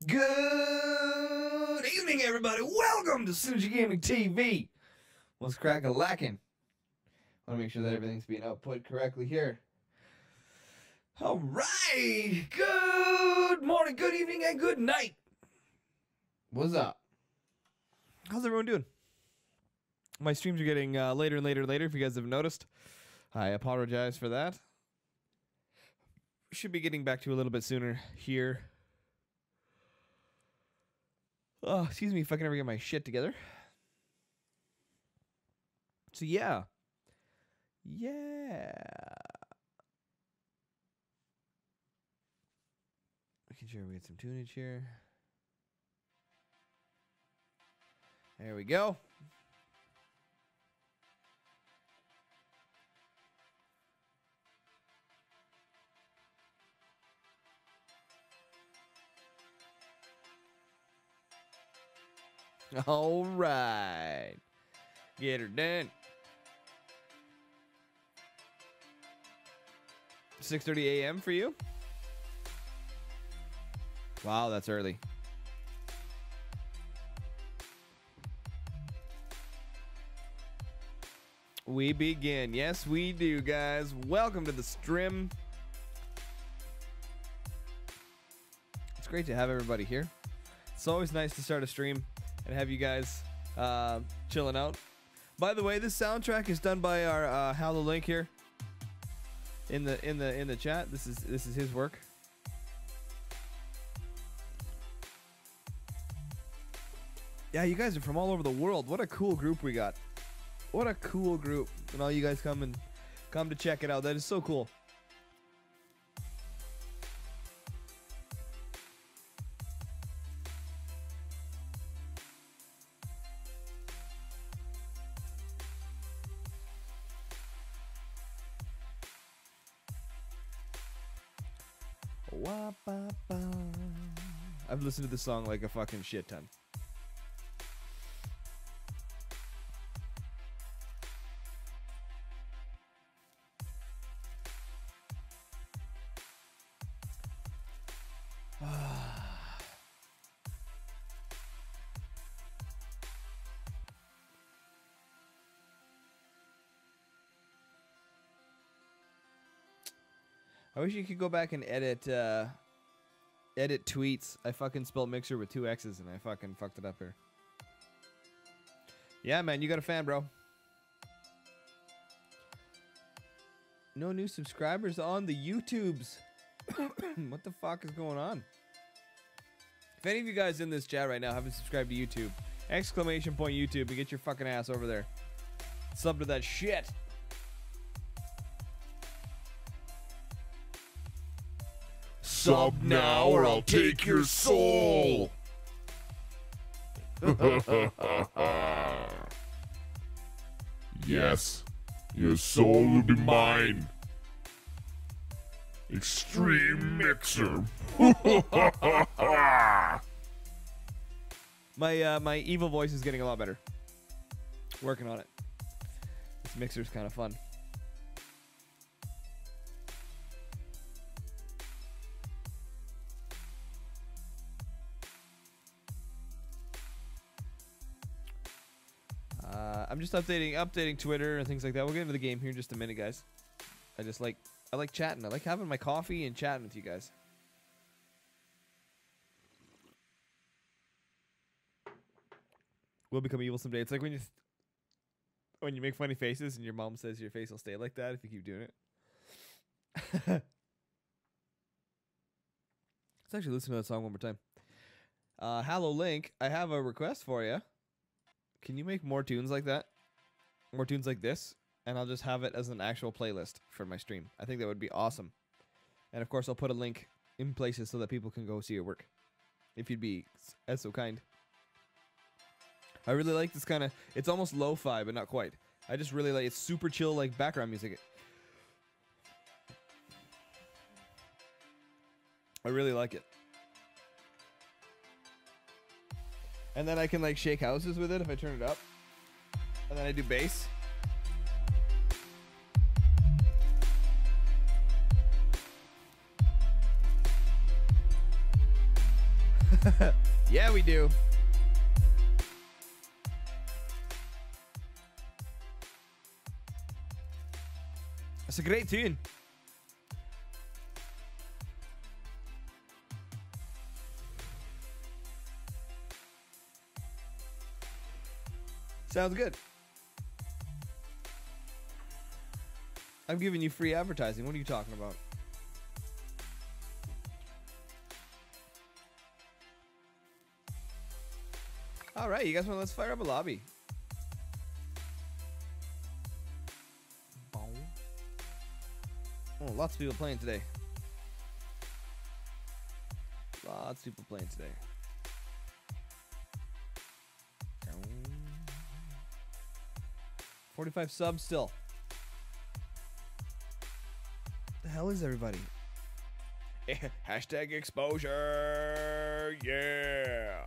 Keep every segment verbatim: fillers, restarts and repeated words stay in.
Good evening, everybody. Welcome to SynergyGamingTV. What's crack-a-lacking? I want to make sure that everything's being output correctly here. All right. Good morning, good evening, and good night. What's up? How's everyone doing? My streams are getting uh, later and later and later, if you guys have noticed. I apologize for that. Should be getting back to you a little bit sooner here. Oh, excuse me if I can ever get my shit together. So, yeah. Yeah. Making sure we get some tunage here. There we go. All right. Get her done. six thirty a m for you? Wow, that's early. We begin. Yes, we do, guys. Welcome to the stream. It's great to have everybody here. It's always nice to start a stream and have you guys uh, chilling out. By the way, this soundtrack is done by our uh, Hallow Link here in the in the in the chat. This is this is his work. Yeah, you guys are from all over the world. What a cool group we got. What a cool group, and all you guys come and come to check it out. That is so cool. I've listened to this song like a fucking shit ton. I wish you could go back and edit uh, edit tweets. I fucking spelled mixer with two X's and I fucking fucked it up here. Yeah, man, you got a fan, bro. No new subscribers on the YouTubes. What the fuck is going on? If any of you guys in this chat right now haven't subscribed to YouTube, exclamation point YouTube and get your fucking ass over there. Sub to that shit. Sub now or I'll take your soul. Yes, your soul will be mine. Extreme Mixer. my uh, my evil voice is getting a lot better. Working on it. This mixer's kind of fun. Uh, I'm just updating updating Twitter and things like that. We'll get into the game here in just a minute, guys. I just like I like chatting. I like having my coffee and chatting with you guys. We'll become evil someday. It's like when you th when you make funny faces and your mom says your face will stay like that if you keep doing it. Let's actually listen to that song one more time. Uh, Hallow Link, I have a request for you. Can you make more tunes like that? More tunes like this? And I'll just have it as an actual playlist for my stream. I think that would be awesome. And of course, I'll put a link in places so that people can go see your work. If you'd be as so kind. I really like this kind of... It's almost lo-fi, but not quite. I just really like... It's super chill, like background music. I really like it. And then I can like shake houses with it if I turn it up. And then I do bass. Yeah, we do. It's a great tune. Sounds good. I'm giving you free advertising. What are you talking about? All right, you guys want? Let's fire up a lobby. Oh, lots of people playing today. Lots of people playing today. forty-five subs still. The hell is everybody? Hashtag exposure. Yeah.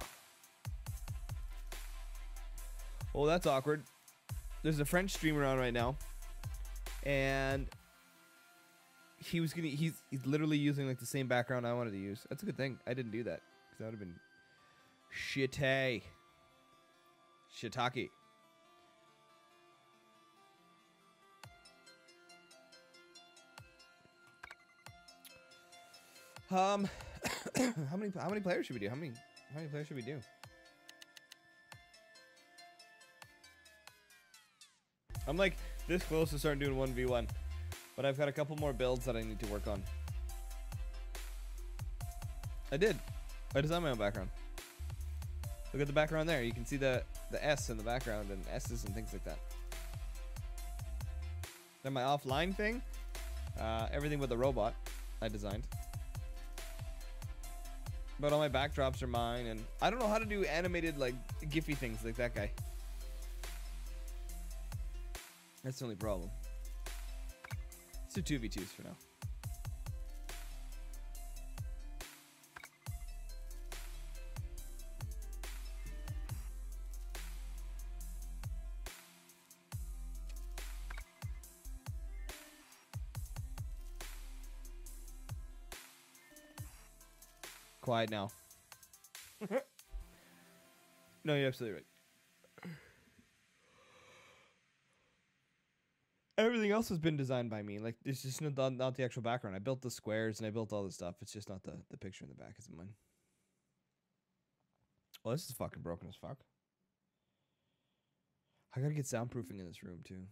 Oh, that's awkward. There's a French streamer on right now, and he was gonna. He's he's literally using like the same background I wanted to use. That's a good thing. I didn't do that because that would have been shitty. Shiitake. Um, how many how many players should we do? How many how many players should we do? I'm like this close to starting doing one v one, but I've got a couple more builds that I need to work on. I did. I designed my own background. Look at the background there. You can see the the S in the background and S's and things like that. Then my offline thing, uh, everything with the robot, I designed. But all my backdrops are mine, and I don't know how to do animated, like, Giphy things like that guy. That's the only problem. Let's do two v twos for now. Quiet now. No, you're absolutely right. Everything else has been designed by me. Like, it's just not, not the actual background. I built the squares and I built all this stuff. It's just not the, the picture in the back isn't mine. Well, this is fucking broken as fuck. I gotta get soundproofing in this room too.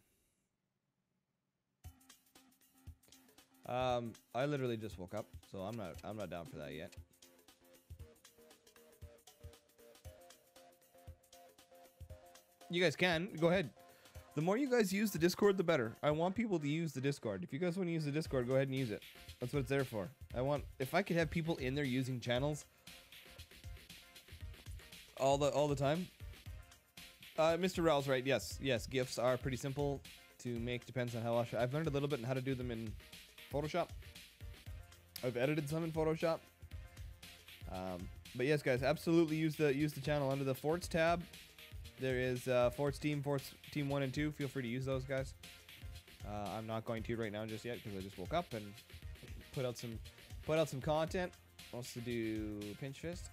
Um, I literally just woke up, so I'm not I'm not down for that yet. You guys can go ahead. The more you guys use the Discord, the better. I want people to use the Discord. If you guys want to use the Discord, go ahead and use it. That's what it's there for. I want, if I could have people in there using channels all the all the time. Uh, Mister Rao's right. Yes, yes. GIFs are pretty simple to make. Depends on how I I've learned a little bit on how to do them in Photoshop. I've edited some in Photoshop. Um, but yes, guys, absolutely use the use the channel under the Forts tab. There is uh, Forts Team, Forts Team one and two. Feel free to use those, guys. Uh, I'm not going to right now just yet because I just woke up and put out some put out some content. Also do Pinch Fist.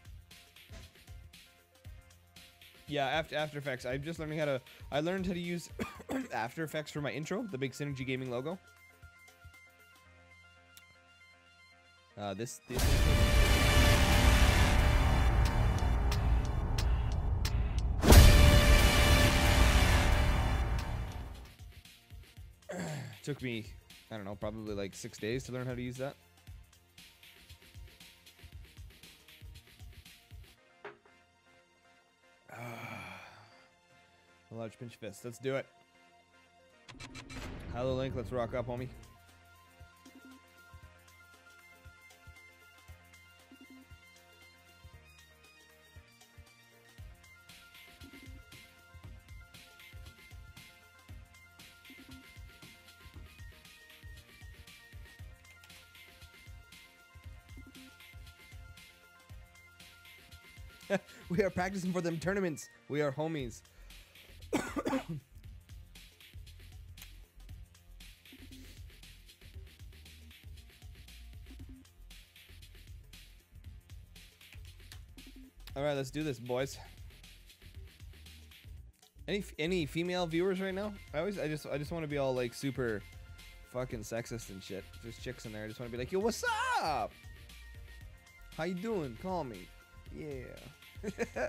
Yeah, after After Effects. I'm just learning how to. I learned how to use After Effects for my intro, the big Synergy Gaming logo. Uh, this this. Took me, I don't know, probably like six days to learn how to use that. Ah, a large pinch fist. Let's do it. Hello, Link. Let's rock up, homie. We are practicing for them tournaments. We are homies. All right, let's do this, boys. Any any female viewers right now? I always I just I just want to be all like super fucking sexist and shit. There's chicks in there. I just want to be like, yo, what's up? How you doing? Call me. Yeah.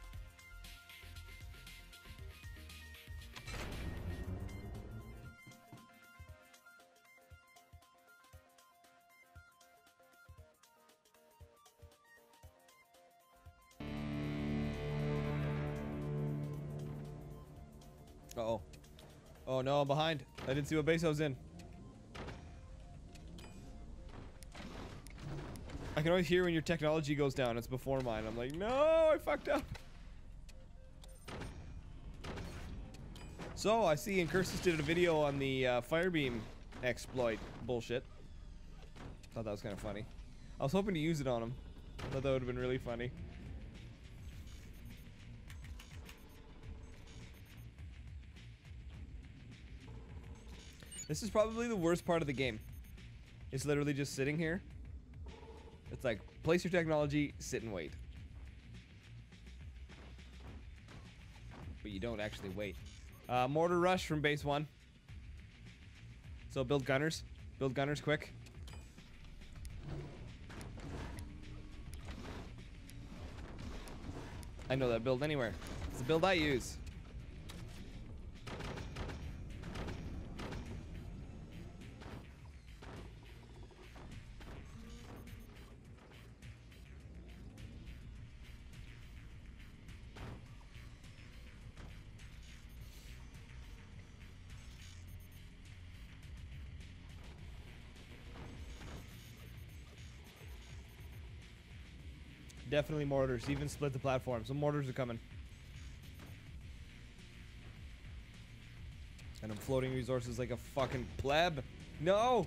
Uh-oh. Oh no, I'm behind. I didn't see what base I was in. I can always hear when your technology goes down. It's before mine. I'm like, no, I fucked up. So, I see Incursus did a video on the uh, Firebeam exploit bullshit. Thought that was kind of funny. I was hoping to use it on him. Thought that would have been really funny. This is probably the worst part of the game. It's literally just sitting here. It's like, place your technology, sit and wait. But you don't actually wait. Uh, mortar rush from base one. So build gunners. Build gunners quick. I know that build anywhere. It's the build I use. Definitely mortars. Even split the platform. So mortars are coming. And I'm floating resources like a fucking pleb. No!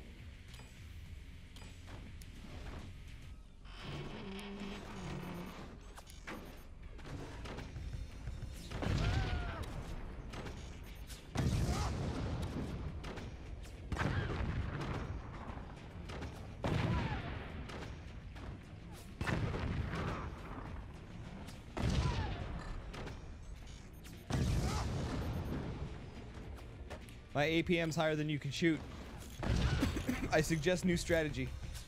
My A P M's higher than you can shoot. I suggest new strategy.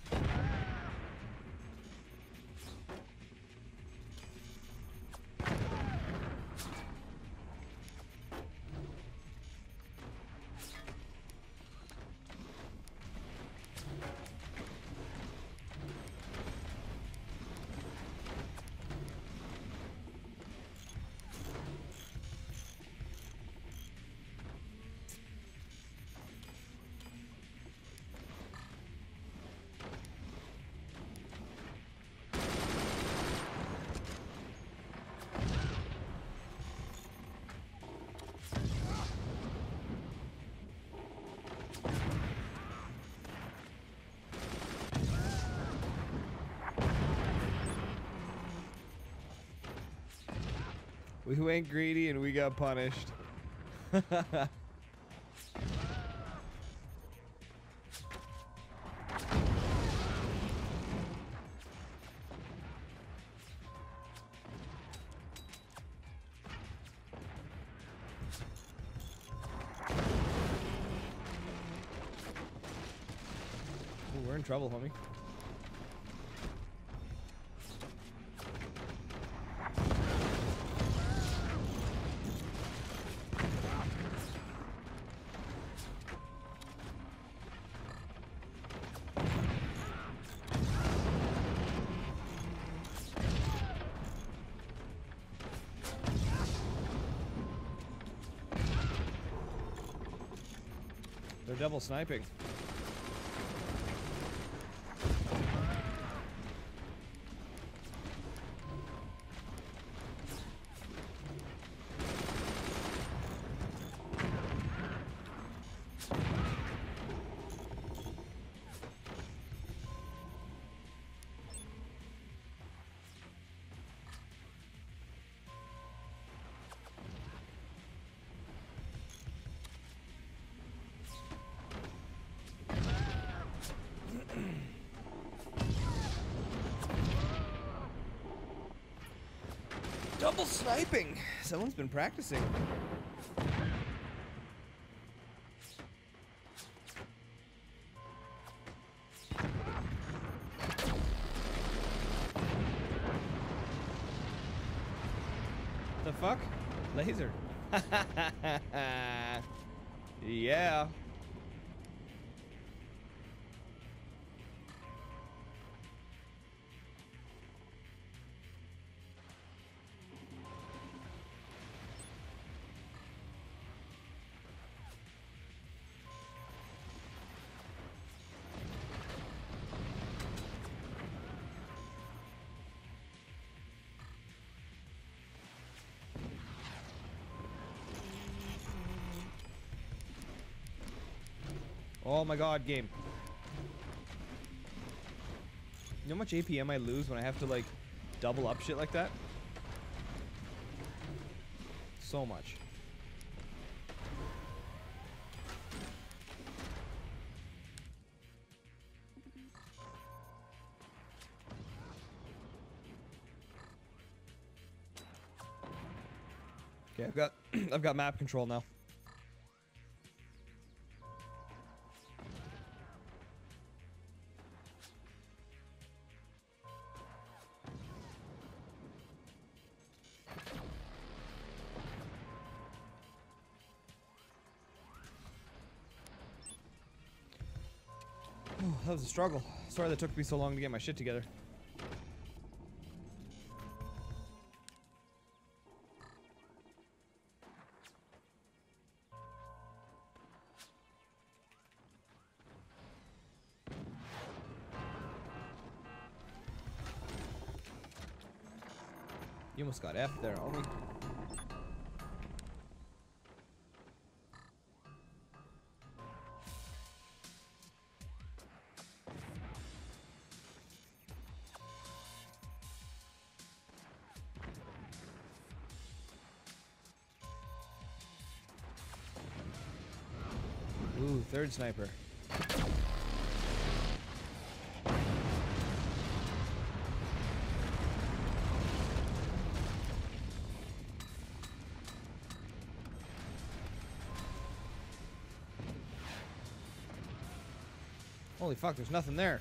We went greedy and we got punished. Ooh, we're in trouble, homie. They're double sniping. Double sniping! Someone's been practicing. The fuck? Laser. Yeah. Oh my god, game. You know how much A P M I lose when I have to, like, double up shit like that? So much. Okay, I've got I've got map control now. Oh, that was a struggle. Sorry that took me so long to get my shit together. You almost got F there, homie. Ooh, third sniper. Holy fuck, there's nothing there.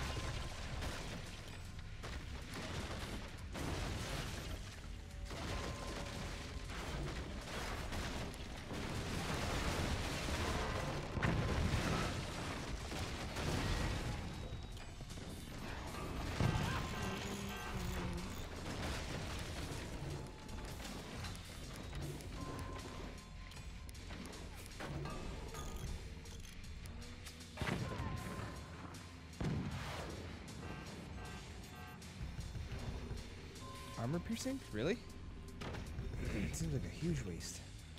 Armor piercing? Really? Seems like a huge waste.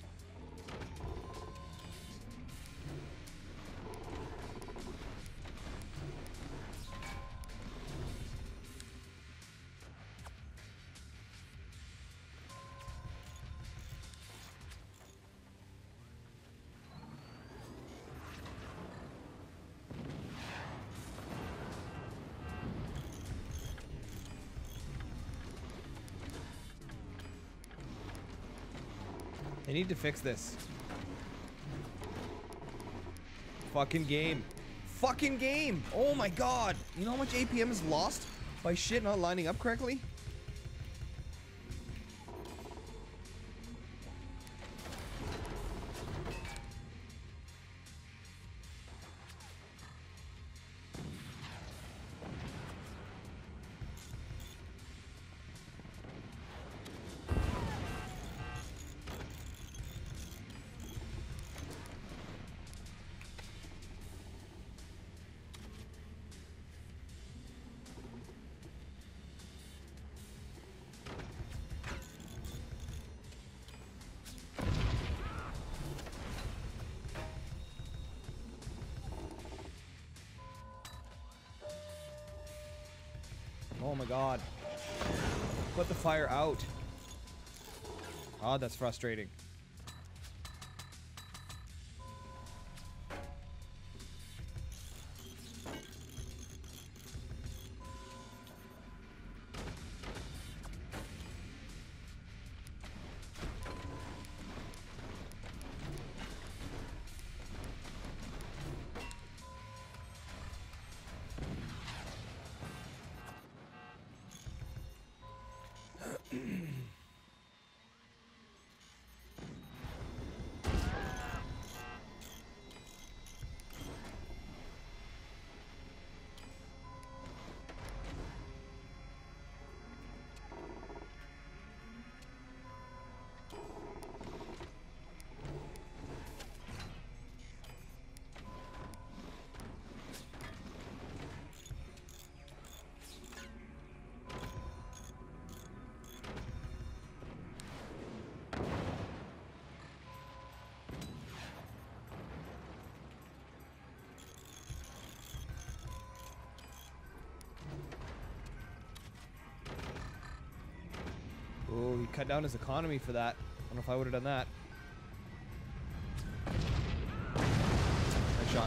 They need to fix this. Fucking game. Fucking game! Oh my god! You know how much A P M is lost by shit not lining up correctly? Oh my god. Put the fire out. Oh, that's frustrating. Oh, he cut down his economy for that. I don't know if I would have done that. Nice shot.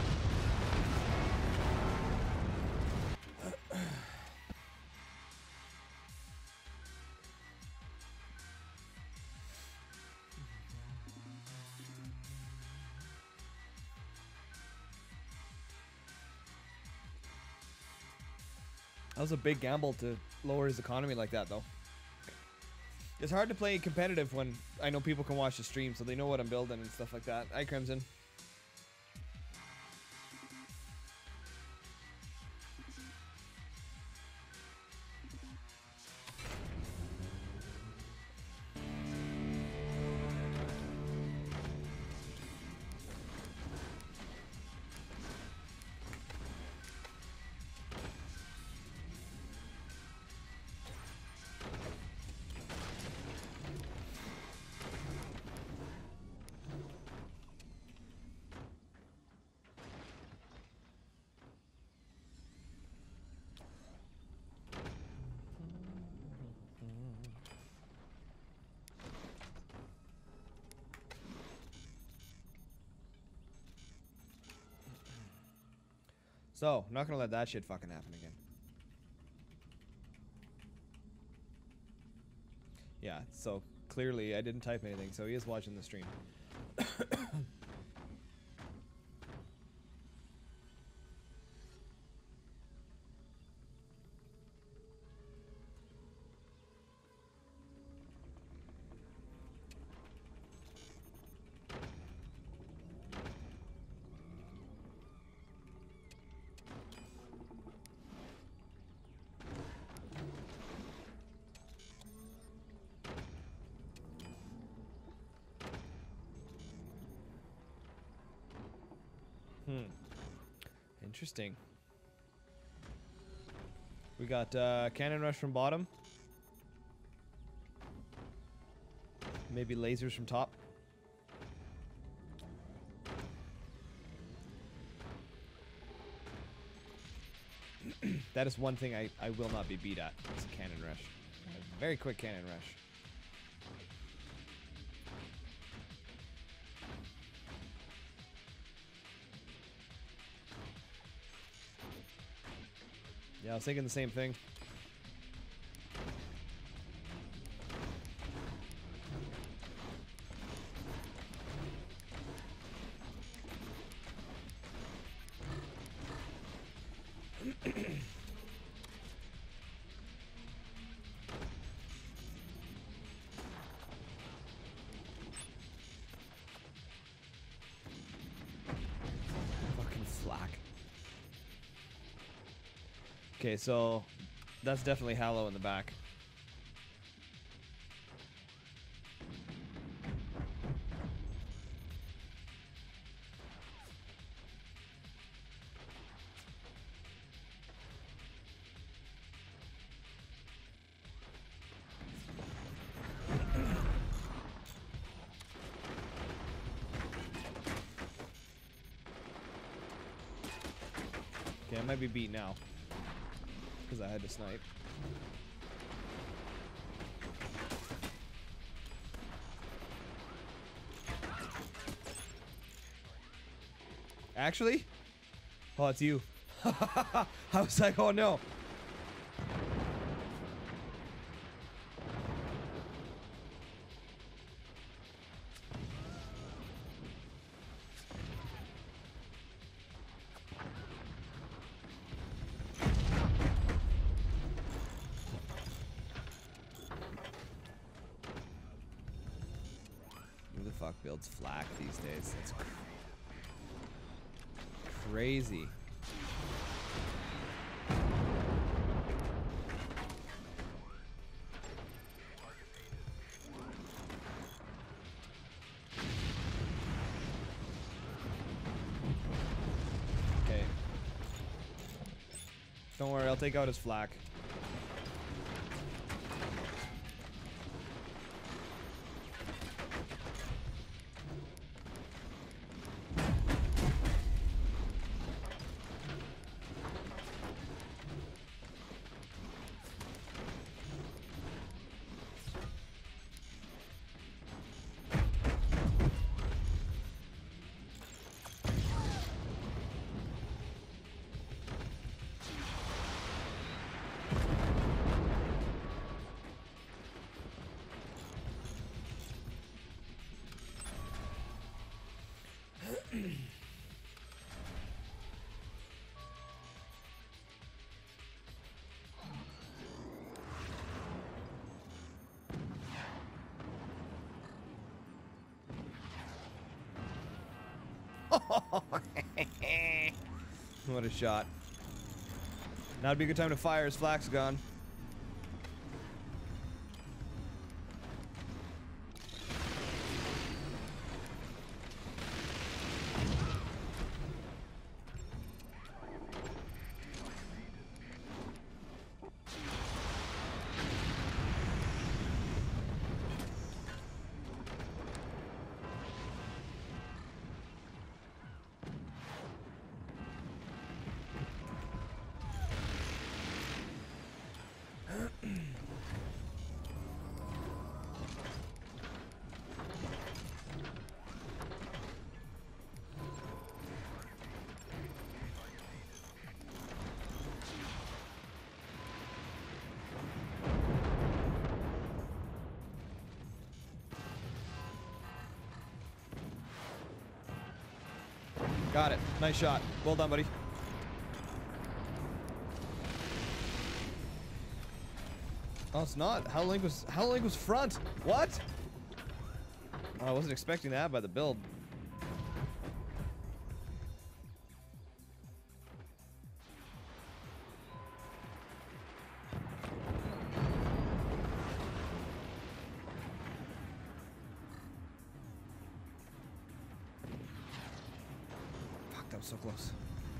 That was a big gamble to lower his economy like that, though. It's hard to play competitive when I know people can watch the stream, so they know what I'm building and stuff like that. Hi, Crimson. So, not gonna let that shit fucking happen again. Yeah, so clearly I didn't type anything, so he is watching the stream. Hmm. Interesting. We got uh, cannon rush from bottom. Maybe lasers from top. That is one thing I, I will not be beat at. It's a cannon rush. A very quick cannon rush. Yeah, I was thinking the same thing. Fucking flak. Okay, so that's definitely Hallow in the back. Okay, I might be beat now. Because I had to snipe. Actually? Oh, it's you. I was like, oh no. Who the fuck builds flak these days? That's cr crazy. Okay. Don't worry, I'll take out his flak. What a shot. Now would be a good time to fire his flak's gone. Got it. Nice shot. Well done, buddy. Oh, it's not. Hellink was Hellink was front. What? Oh, I wasn't expecting that by the build. Fuck, that was so close.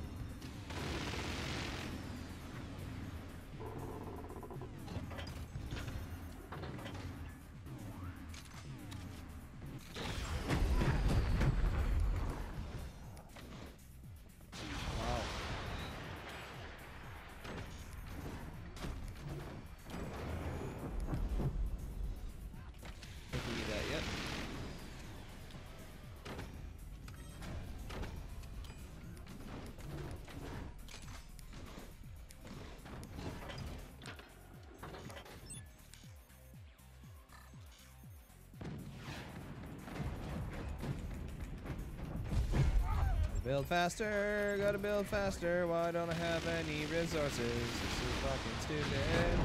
Build faster, gotta build faster. Why don't I have any resources? This is fucking stupid.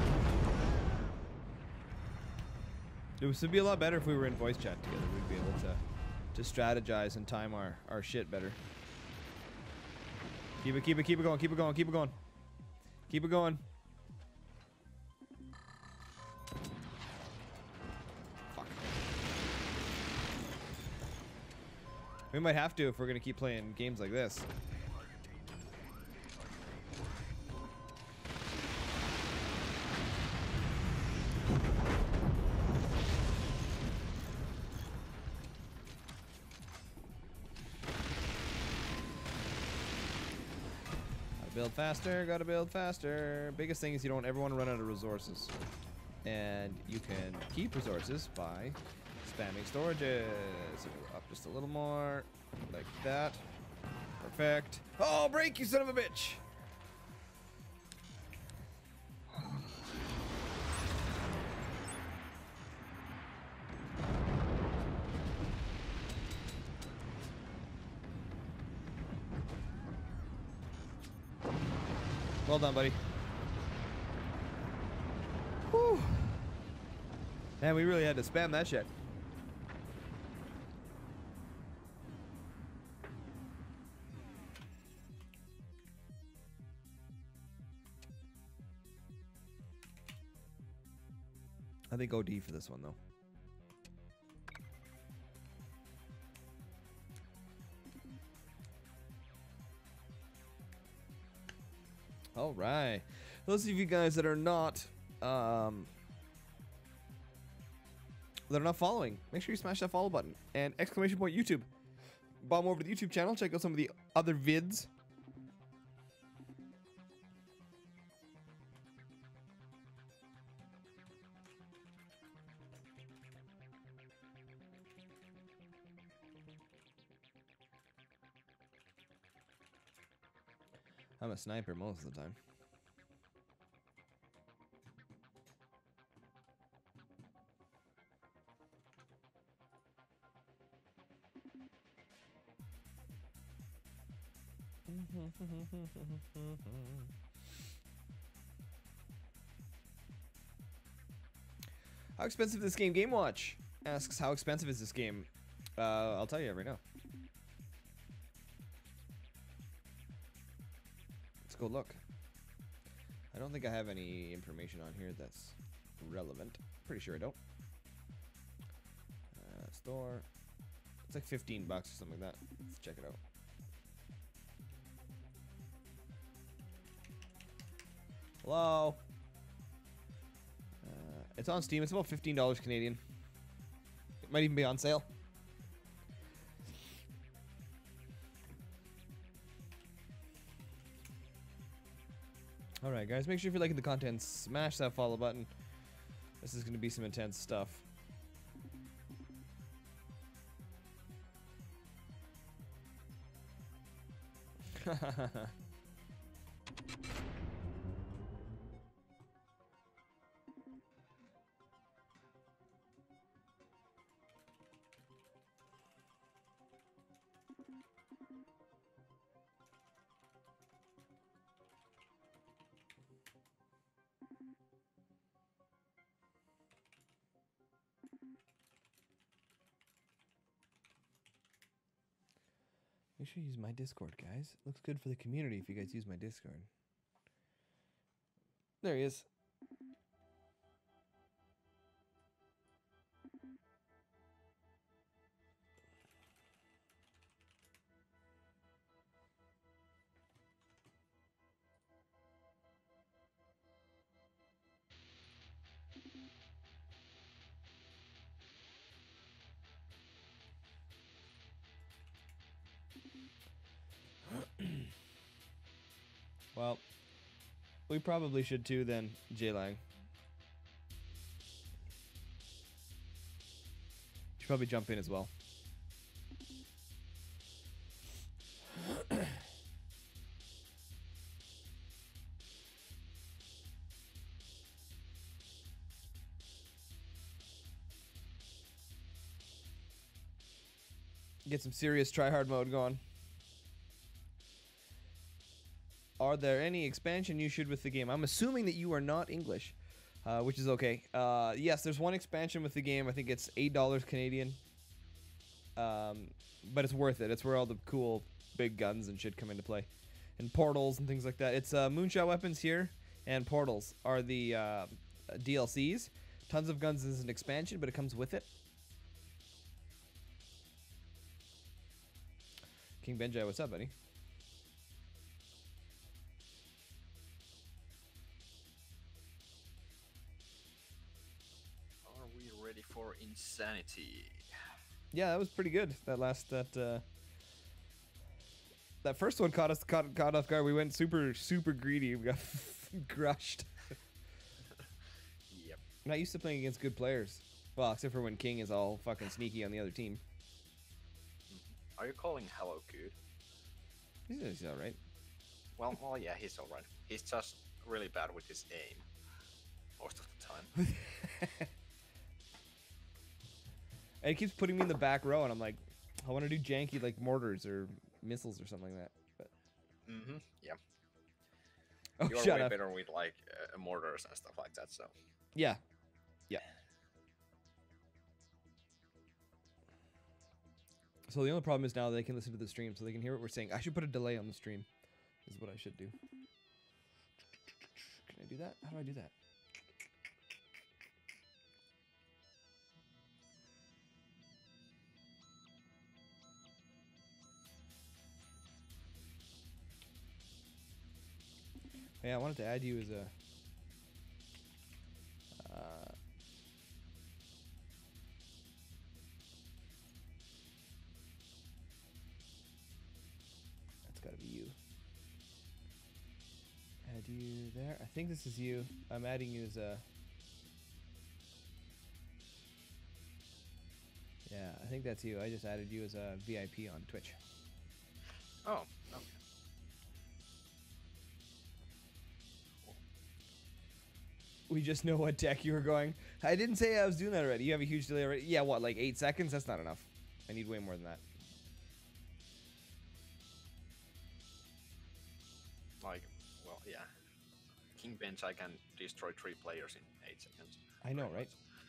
It would be a lot better if we were in voice chat together. We'd be able to, to strategize and time our, our shit better. Keep it, keep it, keep it going, keep it going, keep it going. Keep it going. We might have to if we're gonna keep playing games like this. Gotta build faster, gotta build faster. Biggest thing is you don't ever want to run out of resources. And you can keep resources by spamming storages. So go up just a little more, like that. Perfect. Oh, break, you son of a bitch! Well done, buddy. Whew. Man, we really had to spam that shit. I think O D for this one, though. All right. Those of you guys that are not, um, that are not following, make sure you smash that follow button and exclamation point YouTube. Bomb over to the YouTube channel. Check out some of the other vids. I'm a sniper most of the time. How expensive is this game? Game Watch asks, how expensive is this game? Uh, I'll tell you right now. Let's go look. I don't think I have any information on here that's relevant. Pretty sure I don't. Uh, store. It's like fifteen bucks or something like that. Let's check it out. Hello. Uh, it's on Steam. It's about fifteen dollars Canadian. It might even be on sale. Alright guys, make sure if you're liking the content, smash that follow button. This is going to be some intense stuff. Make sure you use my Discord, guys. It looks good for the community if you guys use my Discord. There he is. Well, we probably should too then, Xeilang. Should probably jump in as well. Get some serious tryhard mode going. Are there any expansion you should with the game? I'm assuming that you are not English, uh, which is okay. Uh, yes, there's one expansion with the game. I think it's eight dollars Canadian. Um, but it's worth it. It's where all the cool big guns and shit come into play. And portals and things like that. It's uh, moonshot weapons here, and portals are the uh, D L Cs. Tons of guns is an expansion, but it comes with it. King Benjai, what's up, buddy? Are we ready for insanity? Yeah, that was pretty good. That last that uh, that first one caught us caught, caught off guard. We went super super greedy. We got crushed. Yep. I'm not used to playing against good players. Well, except for when King is all fucking sneaky on the other team. Are you calling Hello good? He's, he's all right. Well, well, yeah, he's alright. He's just really bad with his aim most of the time. And he keeps putting me in the back row, and I'm like, I want to do janky like mortars or missiles or something like that. But Mm-hmm. Yeah. oh, You're shut way up. better with like uh, mortars and stuff like that. So. Yeah, yeah. So the only problem is now they can listen to the stream, so they can hear what we're saying. I should put a delay on the stream, is what I should do. Can I do that? How do I do that? Yeah, I wanted to add you as a... Uh, that's gotta be you. Add you there. I think this is you. I'm adding you as a... Yeah, I think that's you. I just added you as a V I P on Twitch. Oh. Okay. We just know what deck you were going. I didn't say I was doing that already. You have a huge delay already. Yeah, what, like eight seconds? That's not enough. I need way more than that. Like, well, yeah. King bench, I can destroy three players in eight seconds. I know, right?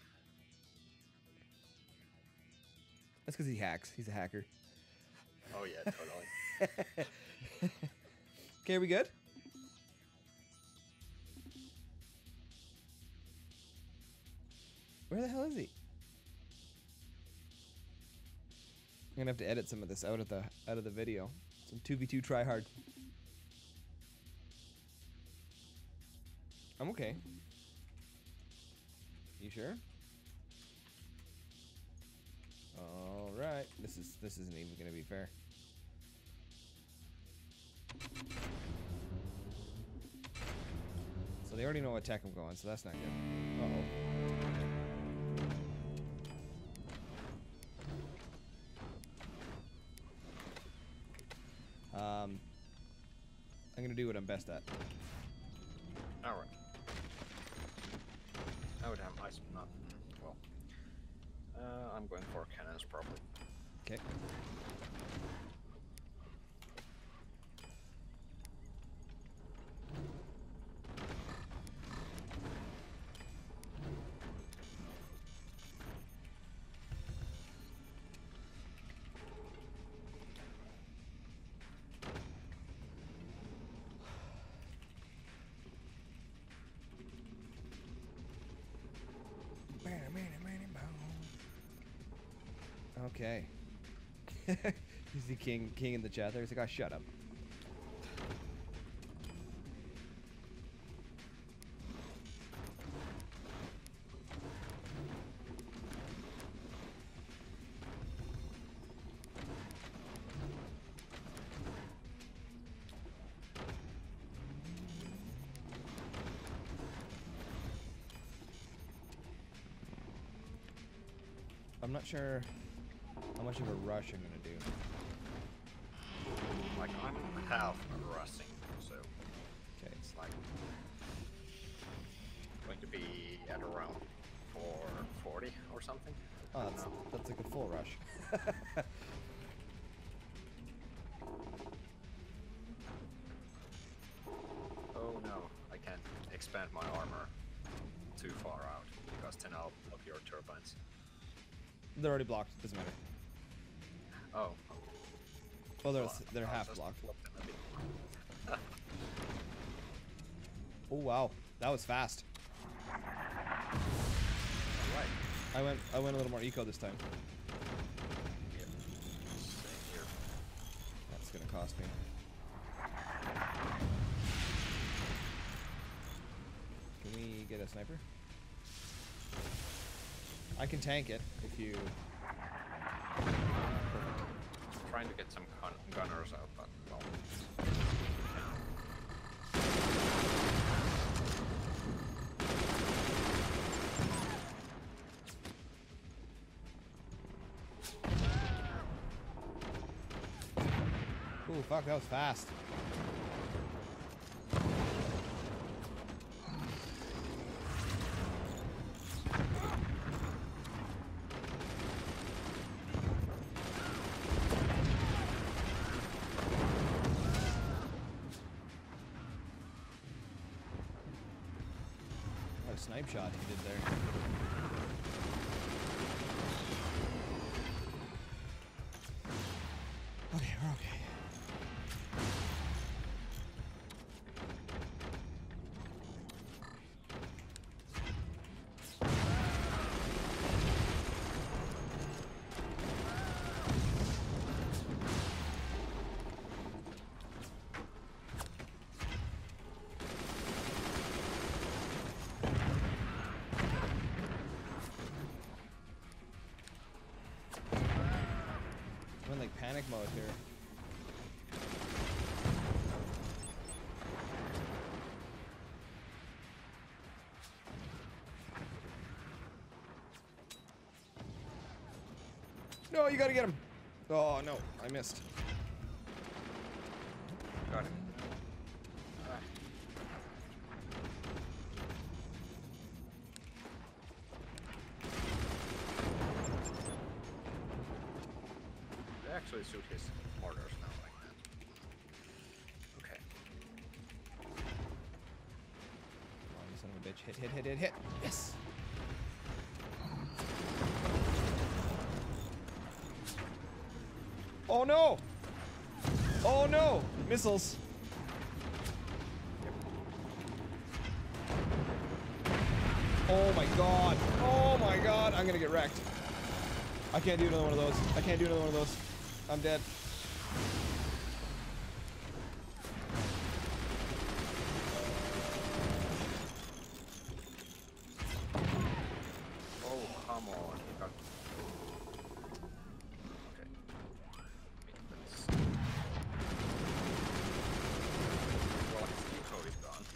That's because he hacks. He's a hacker. Oh yeah, totally. Okay, are we good? Where the hell is he? I'm gonna have to edit some of this out of the out of the video. Some two v two try hard. I'm okay. You sure? All right. This is this isn't even gonna be fair. So they already know what tech I'm going, so that's not good. Uh oh. Um, I'm gonna do what I'm best at. All right. Oh damn, ice not. Well, uh, I'm going for cannons probably. Okay. Okay. He's the king king in the chat there. He's like, oh, shut up. I'm not sure how much of a rush I'm gonna do. Like I'm half rushing, so Okay. it's like going to be at around four forty or something. Oh, that's, that's like a full rush. Oh no, I can't expand my armor too far out because then I'll block your turbines. They're already blocked. Doesn't matter. Oh. Well, they're Well, they're I'll half just blocked. flip them a bit. Oh wow, that was fast. Alright. I went I went a little more eco this time. Yeah. Same here. That's gonna cost me. Can we get a sniper? I can tank it if you. Trying to get some gun gunners out, but well. Ooh, fuck, that was fast. What a snipe shot he did there. Okay, we're okay. I'm in like panic mode here. No, you gotta get him. Oh no, I missed. Got it. Ah. They actually suit his mortars now like that. Okay. hit, hit, hit, hit, hit. Yes. Oh no! Oh no! Missiles. Oh my god. Oh my god. I'm gonna get wrecked. I can't do another one of those. I can't do another one of those. I'm dead. Oh, come on. You got... Okay. Let's... Well, his eco is gone.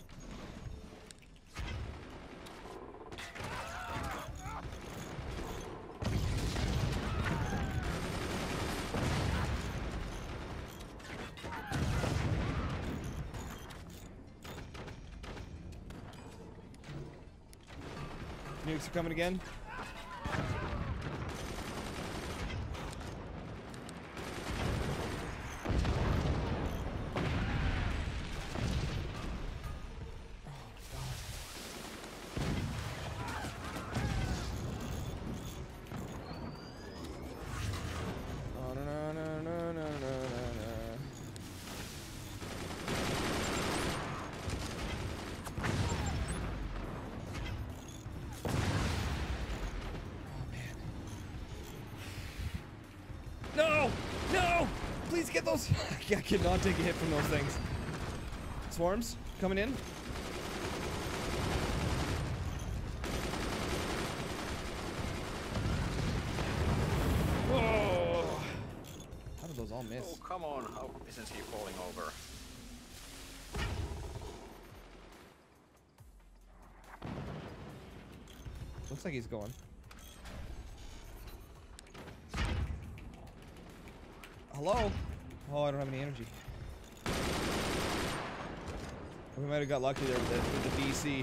Nukes are coming again. Oh, no, no, no, no, no, no, no. No! No! Please get those. I cannot take a hit from those things. Swarms coming in. Oh! How did those all miss? Oh, come on. How isn't he falling over? Looks like he's going. Hello? Oh, I don't have any energy. We might have got lucky there with the, with the B C.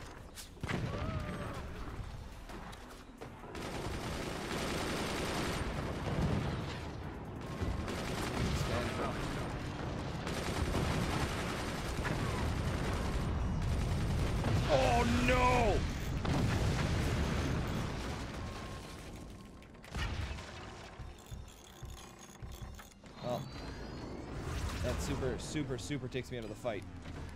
Oh no! Well, that super, super, super takes me out of the fight.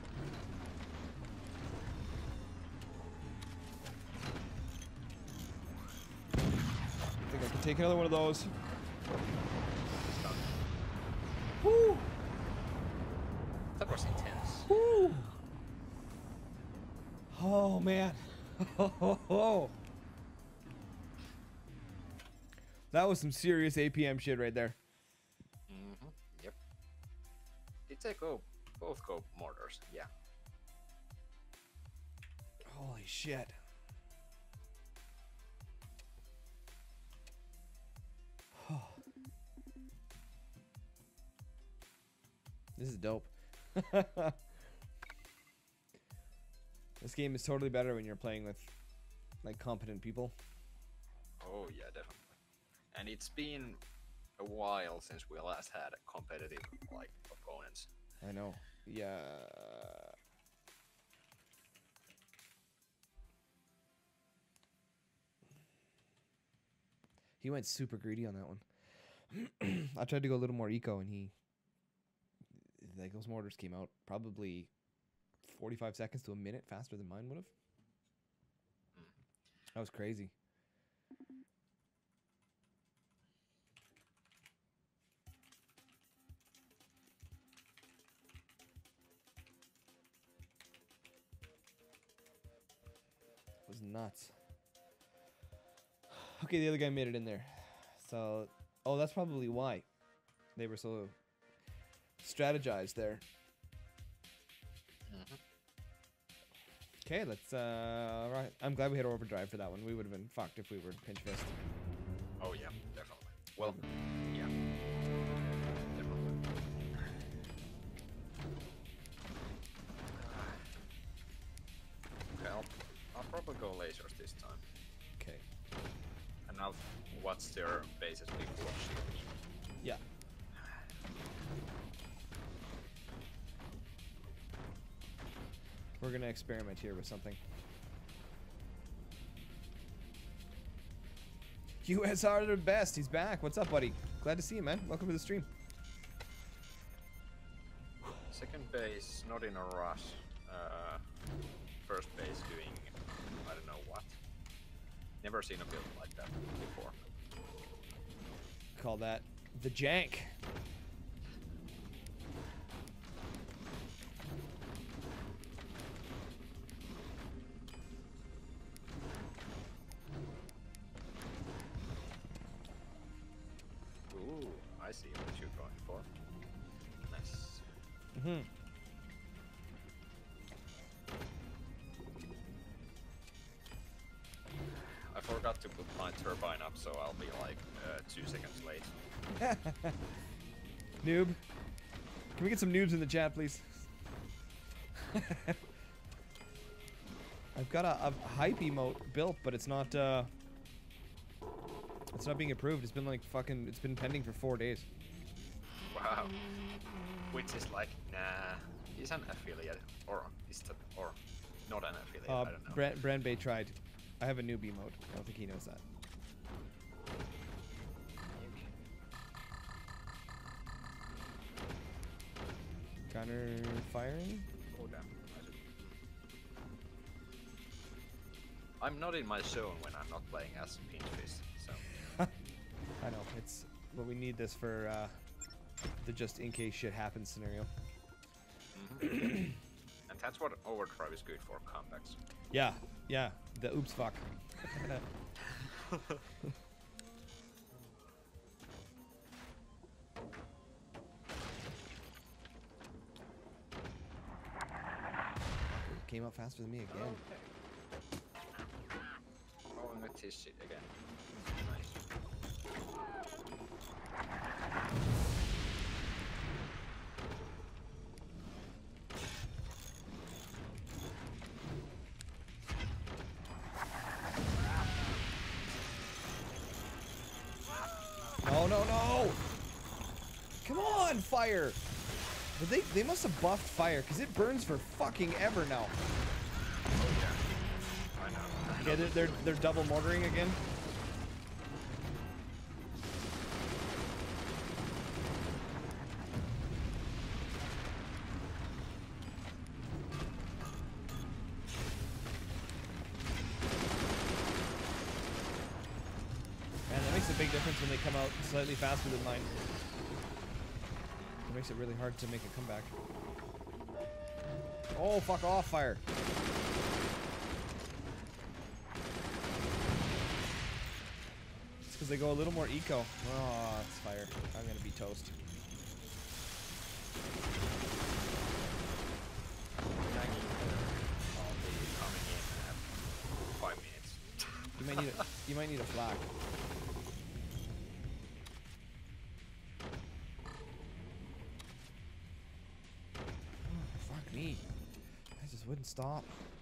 I think I can take another one of those. Woo! That was intense. Woo! Oh man. Oh, that was some serious A P M shit right there. Mm-hmm. Yep. Did they go both go mortars? Yeah. Holy shit. This is dope. This game is totally better when you're playing with like competent people. Oh yeah, definitely. And it's been a while since we last had competitive like opponents. I know. Yeah. He went super greedy on that one. I tried to go a little more eco and he like those mortars came out probably forty-five seconds to a minute faster than mine would have. Mm. That was crazy. It was nuts. Okay, the other guy made it in there. So, oh, that's probably why they were so strategized there. Mm-hmm. Okay, let's, uh, all right. I'm glad we had overdrive for that one. We would have been fucked if we were pinch fist. Oh yeah, definitely. Well, yeah. Definitely. Okay, I'll, I'll probably go lasers this time. Okay. And I'll watch their bases before shooting. Yeah. We're gonna experiment here with something. U S R the best. He's back. What's up, buddy? Glad to see you, man. Welcome to the stream. Second base, not in a rush. Uh, first base doing, I don't know what. Never seen a build like that before. Call that the jank. Ooh, I see what you're going for. Nice. Mm-hmm. I forgot to put my turbine up, so I'll be like uh, two seconds late. Noob. Can we get some noobs in the chat, please? I've got a, a hype emote built, but it's not, uh... It's not being approved. It's been like fucking... It's been pending for four days. Wow. Which is like, nah, he's an affiliate. Or, is that, or not an affiliate, Uh, I don't know. Brand, Brand Bay tried. I have a noob emote. I don't think he knows that. Gunner firing? Oh, damn. I see. I'm not in my zone when I'm not playing as Pinch Fist, so. I know, it's... Well, we need this for, uh... the just in case shit happens scenario. Mm-hmm. And that's what Overdrive is good for, comebacks. Yeah, yeah. The oops fuck. Came out faster than me again. Going with his shit again. Nice. No, no, no! Come on, fire! But they they must have buffed fire because it burns for fucking ever now. Oh yeah. I know. I know. Yeah, they're they're, they're double mortaring again. Man, that makes a big difference when they come out slightly faster than mine. It makes it really hard to make a comeback. Oh, fuck off, fire. It's because they go a little more eco. Oh, it's fire. I'm gonna be toast. I'll be coming in at five minutes. You might need a, you might need a flak. Fuck me. I just wouldn't stop.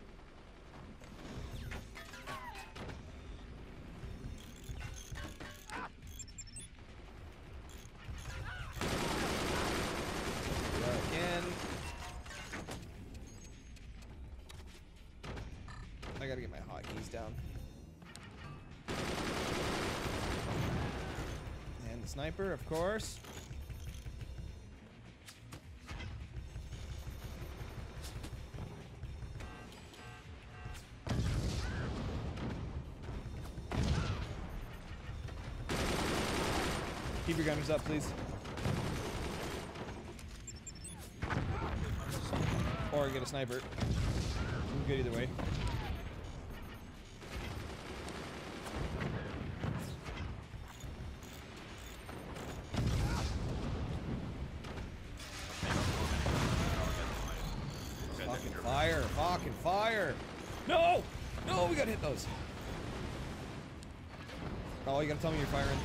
Again. I gotta get my hotkeys down. And the sniper, of course. Keep your gunners up, please. Or get a sniper. I'm good either way. Fucking fire! Fucking fire! No! No, we gotta hit those. Oh, you gotta tell me you're firing.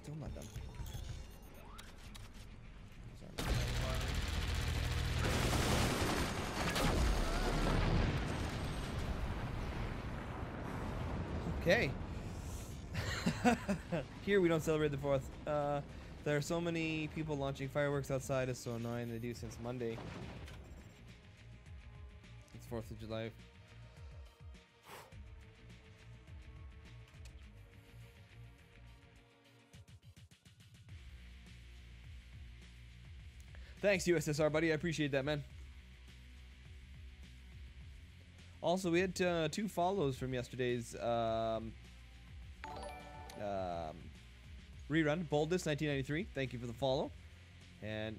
Still not done. Okay. Here we don't celebrate the fourth. Uh, there are so many people launching fireworks outside. It's so annoying. They do since Monday. It's fourth of July. Thanks, U S S R, buddy. I appreciate that, man. Also, we had uh, two follows from yesterday's um, um, rerun. Boldest nineteen ninety-three. Thank you for the follow. And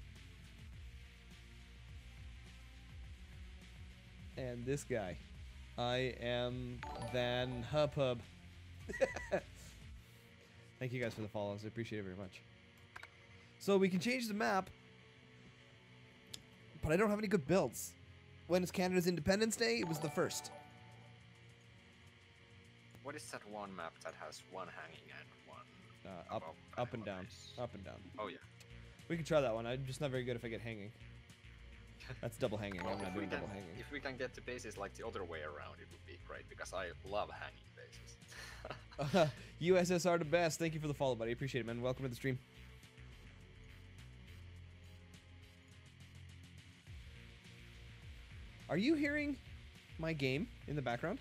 and this guy, I am Van Hub Hub. Thank you guys for the follows. I appreciate it very much. So we can change the map, but I don't have any good builds. When it's Canada's Independence Day, it was the first. What is that one map that has one hanging and one Uh, up, above up and kind of down, base? up and down. Oh yeah. We can try that one. I'm just not very good if I get hanging. That's double hanging. Well, I'm not if we doing can, double hanging. if we can get the bases like the other way around, it would be great because I love hanging bases. uh, U S S R the best. Thank you for the follow, buddy. Appreciate it, man. Welcome to the stream. Are you hearing my game in the background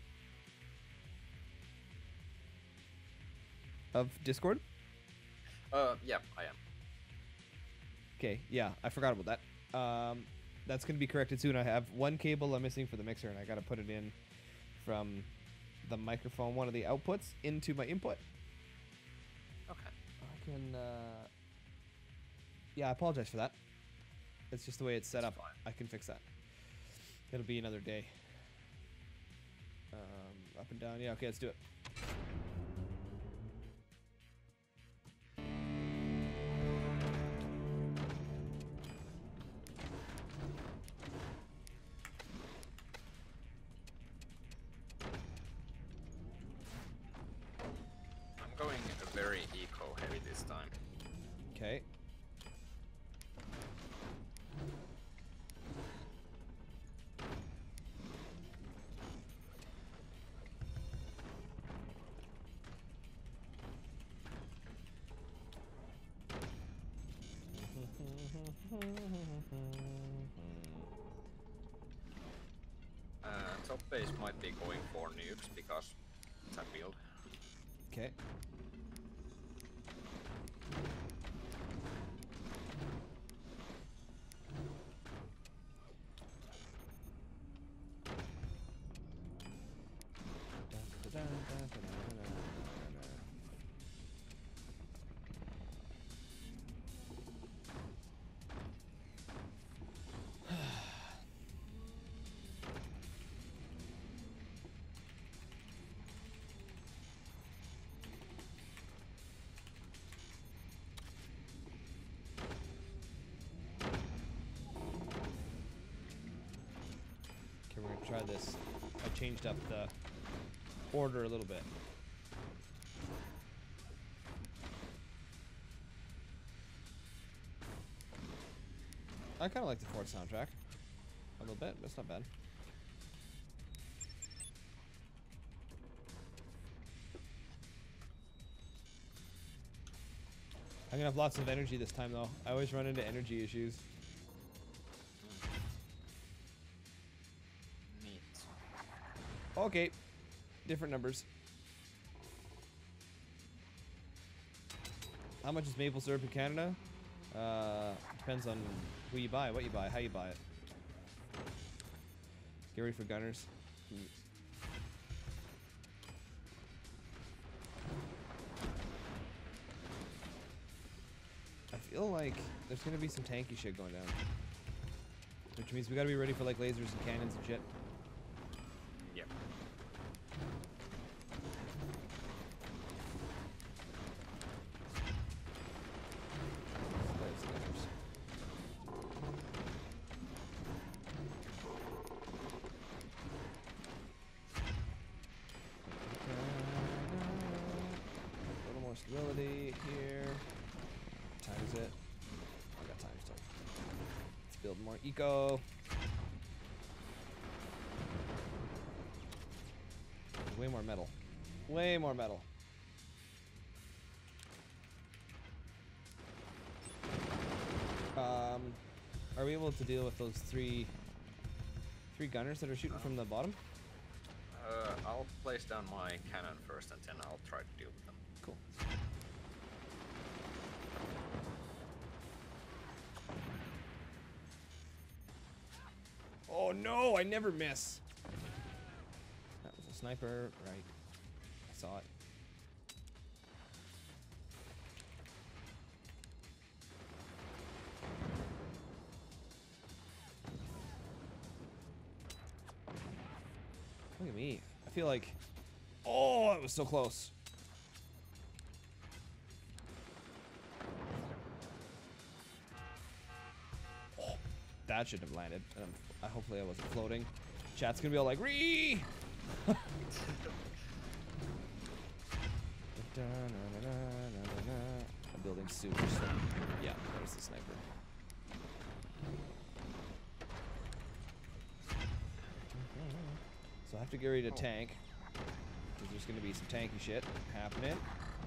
of Discord? Uh, yeah, I am. Okay, yeah, I forgot about that. Um, that's going to be corrected soon. I have one cable I'm missing for the mixer, and I got to put it in from the microphone, one of the outputs, into my input. Okay. I can, uh... yeah, I apologize for that. It's just the way it's set That's up. fine. I can fix that. It'll be another day. Um, up and down. Yeah, okay, let's do it. I'm going very eco-heavy this time. Okay. Uh, top base might be going for nukes because it's a build. Okay. Okay, we're gonna try this. I changed up the order a little bit. I kind of like the Ford soundtrack. A little bit, but it's not bad. I'm gonna have lots of energy this time, though. I always run into energy issues. Neat. Okay, different numbers. How much is maple syrup in Canada? Uh, depends on who you buy, what you buy, how you buy it. Get ready for gunners. I feel like there's gonna be some tanky shit going down, which means we gotta be ready for like lasers and cannons and shit. Yep. Stability here. What time is it? I got time still. Let's build more eco. Way more metal. Way more metal. Um, are we able to deal with those three three gunners that are shooting from the bottom? Uh, I'll place down my cannon first, and then I'll try to deal with them. Cool. Oh no, I never miss. That was a sniper, right? I saw it. Look at me. I feel like... Oh, it was so close. Oh, that should have landed. Um, I, hopefully I wasn't floating. Chat's gonna be all like, Ree! I'm building super slow. Yeah, there's the sniper. So I have to get ready to tank, because there's going to be some tanky shit happening.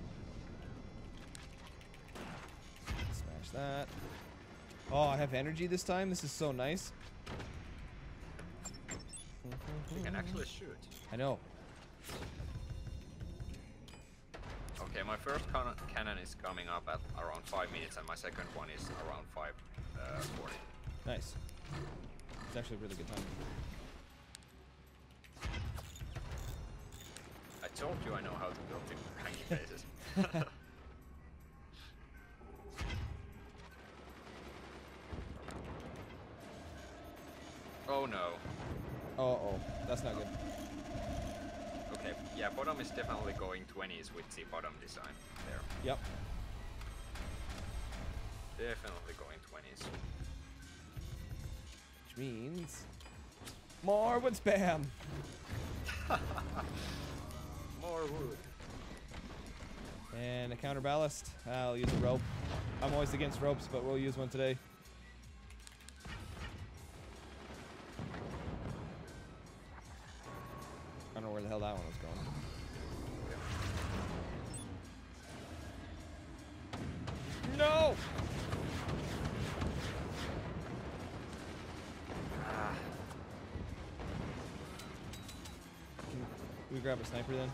Smash that. Oh, I have energy this time? This is so nice. You can actually shoot. I know. Okay, my first can cannon is coming up at around five minutes, and my second one is around five forty. Nice. It's actually a really good time. I told you I know how to build the hanging bases. Oh no. Uh oh, that's not good. Okay, yeah, bottom is definitely going twenties with the bottom design there. Yep. Definitely going twenties. Which means... More wood spam! More wood. And a counter ballast. I'll use a rope. I'm always against ropes, but we'll use one today. I don't know where the hell that one was going. No! Ah. Can we grab a sniper then?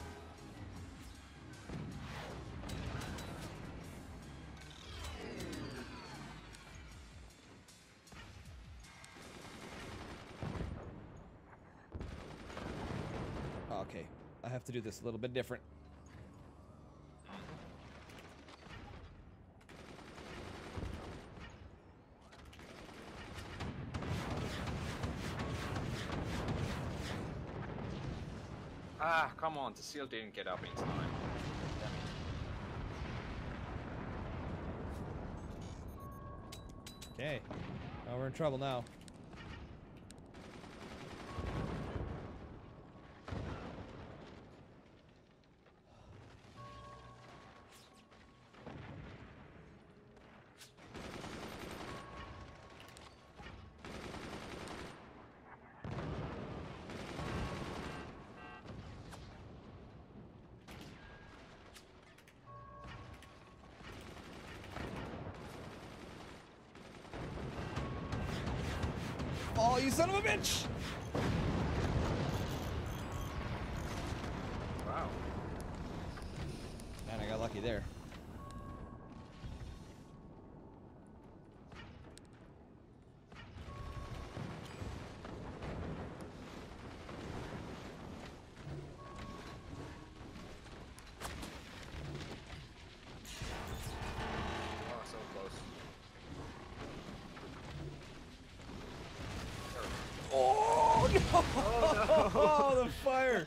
Okay, I have to do this a little bit different. Ah, come on, the seal didn't get up in time. Okay, well, we're in trouble now. Oh, you son of a bitch! Wow. Man, I got lucky there. Oh, so close. Oh no! Oh, no. Oh, the fire!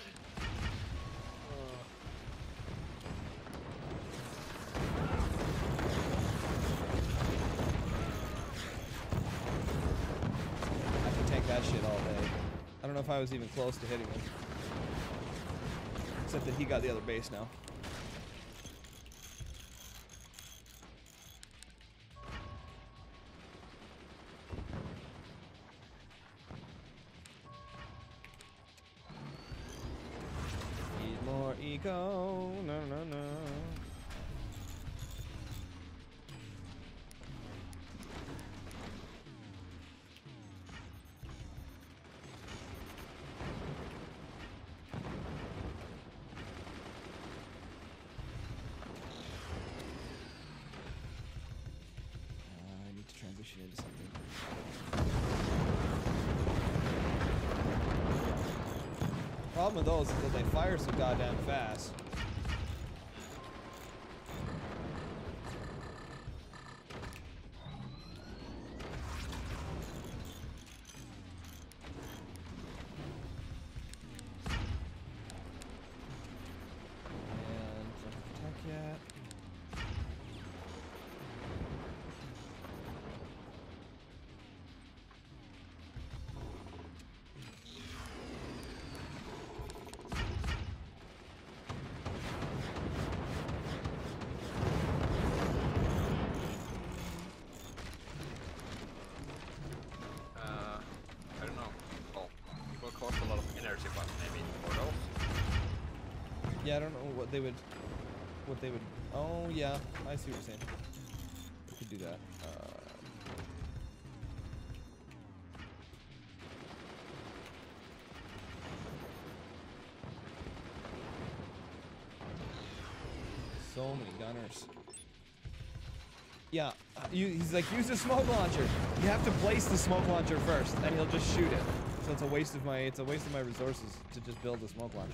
I can tank that shit all day. I don't know if I was even close to hitting him. Except that he got the other base now. Nico. No, no, no. I need to transition into something. Problem with those is that they fire so goddamn fast. And don't attack yet. Yeah, I don't know what they would, what they would. Oh yeah, I see what you're saying. We could do that. Uh, so many gunners. Yeah, uh, you, he's like, use a smoke launcher. You have to place the smoke launcher first, and he'll just shoot it. So it's a waste of my, it's a waste of my resources to just build a smoke launcher.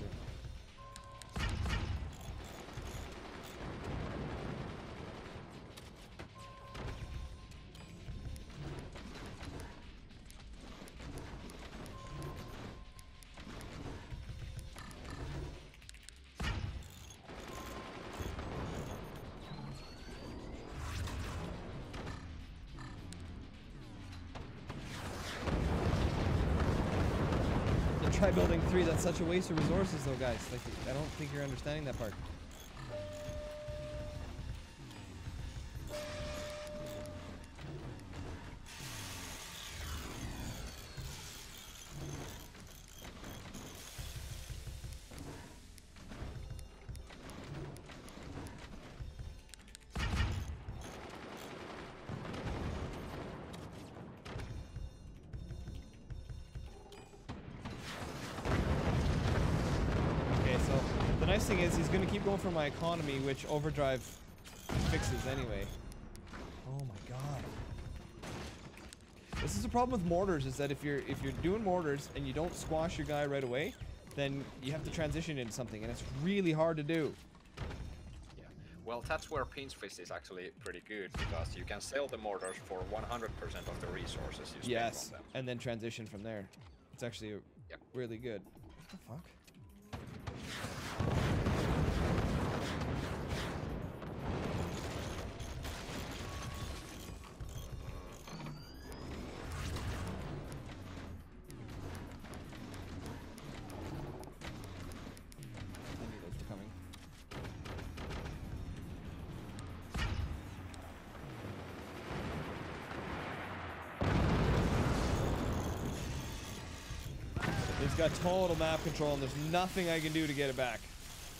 Try building three. That's such a waste of resources, though, guys. Like, I don't think you're understanding that part. The nice thing is he's going to keep going for my economy, which overdrive fixes anyway. Oh my god. This is the problem with mortars, is that if you're if you're doing mortars and you don't squash your guy right away, then you have to transition into something, and it's really hard to do. Yeah. Well, that's where Pinch Fist is actually pretty good, because you can sell the mortars for one hundred percent of the resources you spend yes, on them. And then transition from there. It's actually yep. really good. What the fuck? He's got total map control, and there's nothing I can do to get it back.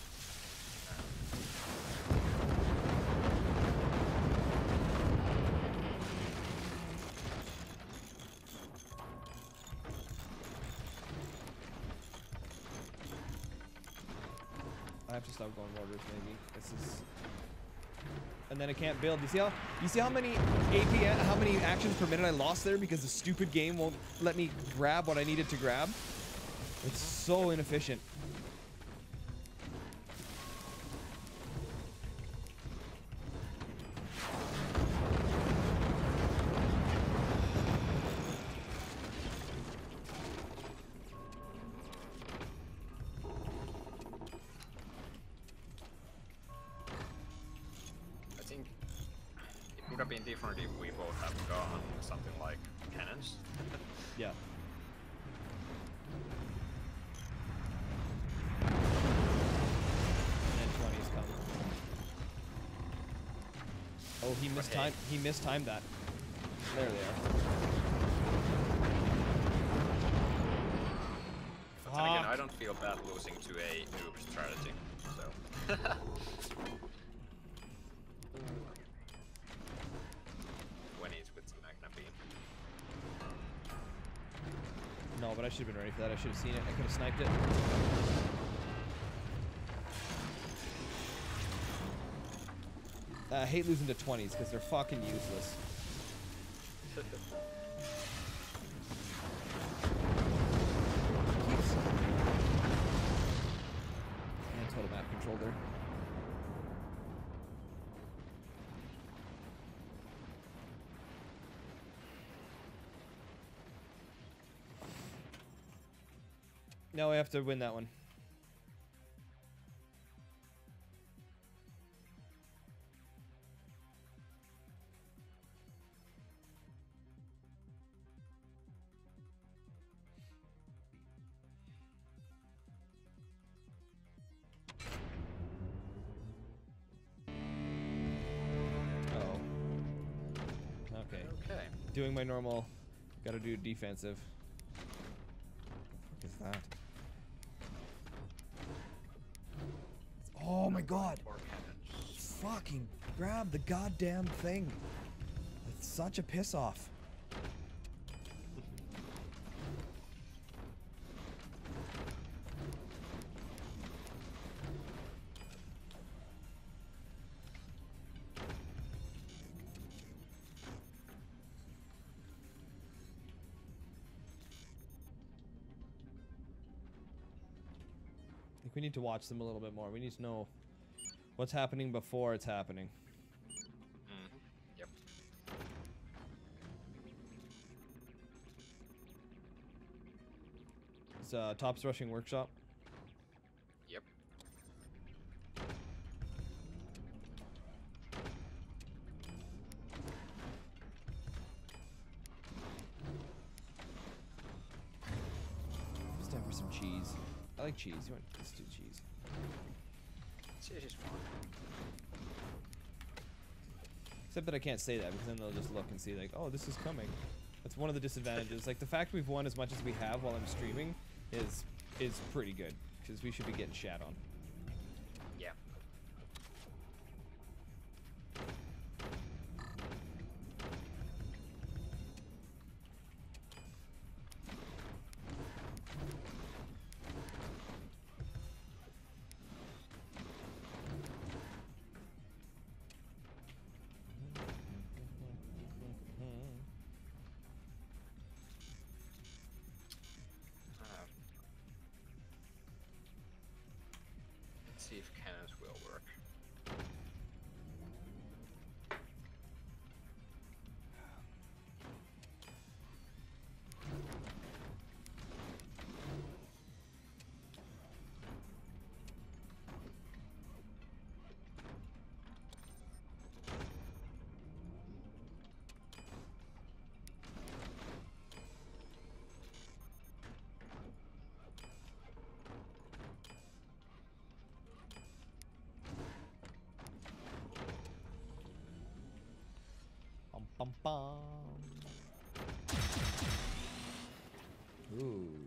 I have to stop going mortars, maybe. This is... And then I can't build. You see how you see how many A P M, how many actions per minute I lost there because the stupid game won't let me grab what I needed to grab? It's so inefficient. I think it would have been different if we both had gone something like cannons. Yeah. Oh, he mistimed. He mistimed that. There they are. But then again, I don't feel bad losing to a noob strategy. So. twenties with some Magna Beam. No, but I should have been ready for that. I should have seen it. I could have sniped it. I hate losing to twenties because they're fucking useless. And total map control there. No, we have to win that one. Oh. Okay. Okay. Doing my normal. Gotta do defensive. What is that? Oh my god! Four cannons. Fucking grab the goddamn thing. It's such a piss off. I think we need to watch them a little bit more. We need to know what's happening before it's happening. Mm-hmm. Yep. It's uh, Tops Rushing Workshop. Yep. It's time for some cheese. I like cheese. You want let's do cheese. Cheese is fun. Except that I can't say that because then they'll just look and see like, oh, this is coming. That's one of the disadvantages. Like the fact we've won as much as we have while I'm streaming is is pretty good because we should be getting shat on. Yeah. Uh, let's see if cannons will work. Bum bum bum. Ooh.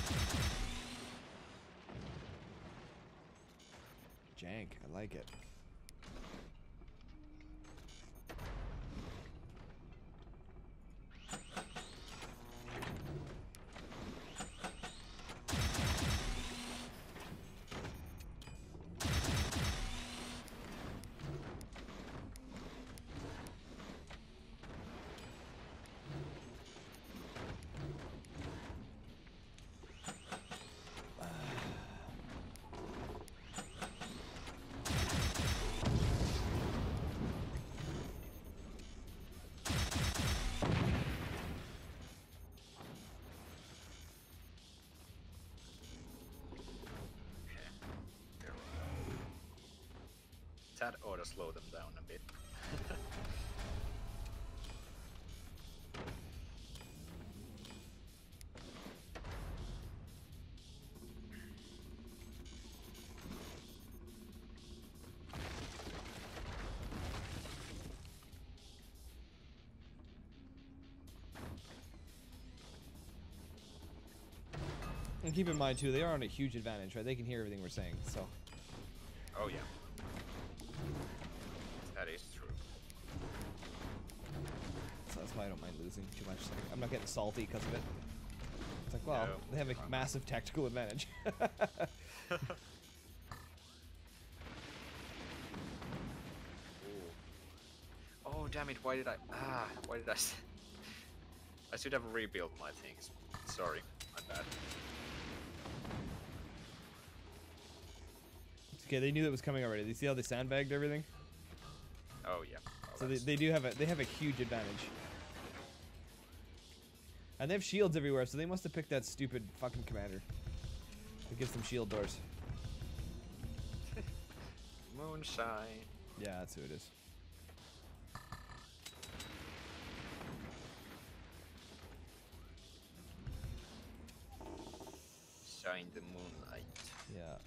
Jank, I like it. That ought to slow them down a bit. And keep in mind too, they are on a huge advantage, right? They can hear everything we're saying, so Oh yeah. That is true. So that's why I don't mind losing too much. Like, I'm not getting salty because of it. It's like, well, No, they have a fine. massive tactical advantage. Oh damn it! Why did I? Ah, why did I? s- I should have rebuilt my things. Sorry, my bad. Okay, they knew that was coming already. You see how they sandbagged everything? Oh yeah. Well, So they, that's- they do have a they have a huge advantage. And they have shields everywhere, so they must have picked that stupid fucking commander. That gives them shield doors. Moonshine. Yeah, that's who it is. Shine the moonlight. Yeah.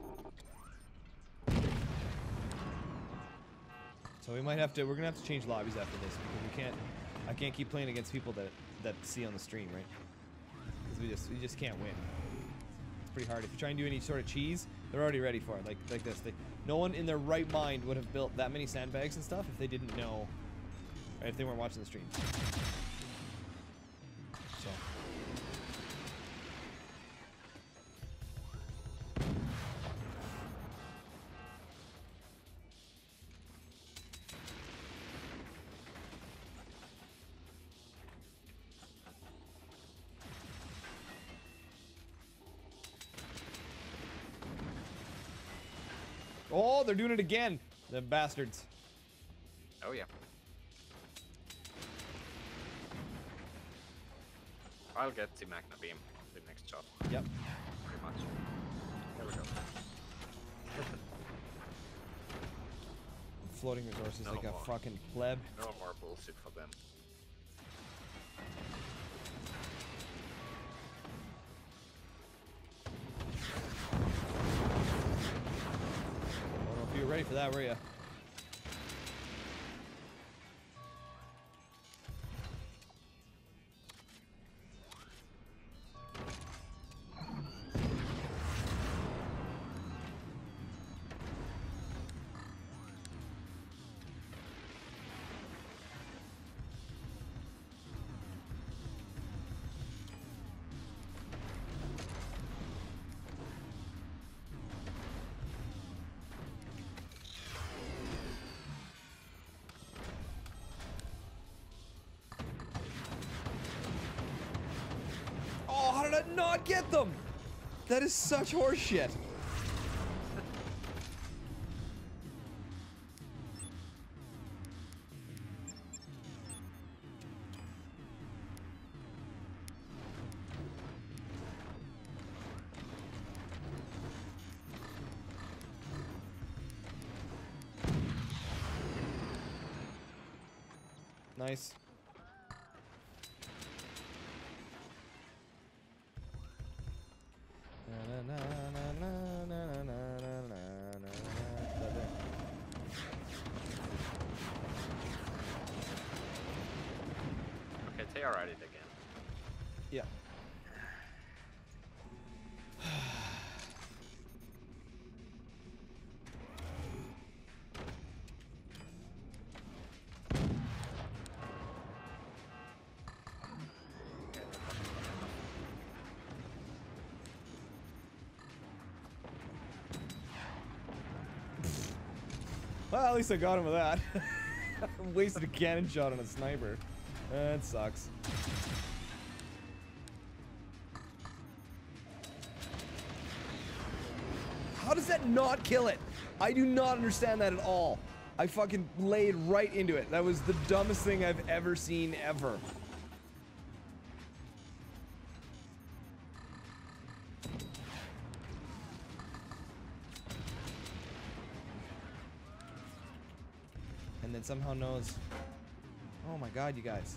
So we might have to. We're gonna have to change lobbies after this because we can't. I can't keep playing against people that that see on the stream, right? Because we just we just can't win. It's pretty hard. If you try and do any sort of cheese, they're already ready for it. Like like this. They, no one in their right mind would have built that many sandbags and stuff if they didn't know, or if they weren't watching the stream. So. Oh, they're doing it again. The bastards. Oh yeah. I'll get the Magna Beam the next shot. Yep. Pretty much. There we go. Floating resources No like a more. fucking pleb. No more bullshit for them. I don't know if you were ready for that, were you? Oh, how did I not get them? That is such horseshit. Nice. Okay, they are at it again. Yeah. Well, at least I got him with that. Wasted a cannon shot on a sniper. That sucks. How does that not kill it? I do not understand that at all. I fucking laid right into it. That was the dumbest thing I've ever seen ever. And then somehow knows. Oh my god, you guys.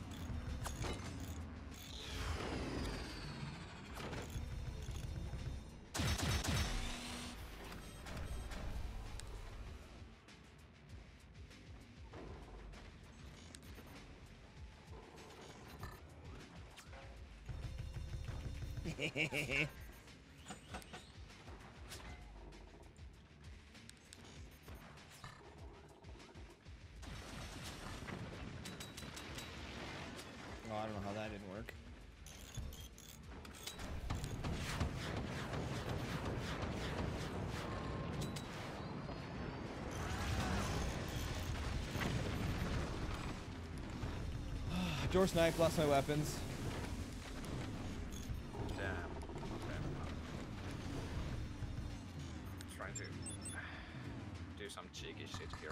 I don't know how that didn't work. Door snipe, lost my weapons. Damn. Okay. Trying to do some cheeky shit here.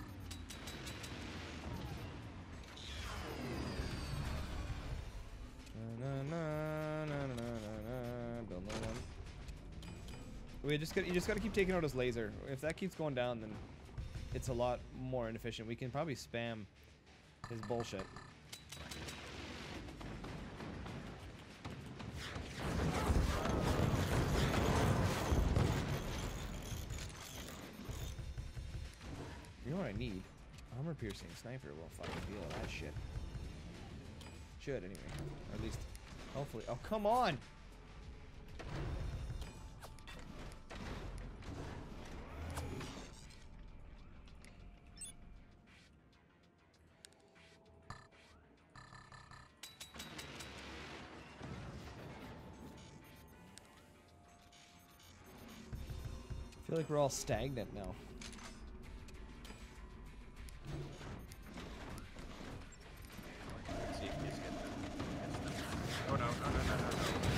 Na, na, na, na, na, na, build another one. We just got you just got to keep taking out his laser. If that keeps going down, then it's a lot more inefficient. We can probably spam his bullshit. You know what I need? Armor piercing sniper will fucking deal with that shit. Should anyway, or at least hopefully. Oh come on! I feel like we're all stagnant now. Let's see if these get them. Gets them. Oh no, no, no, no, no,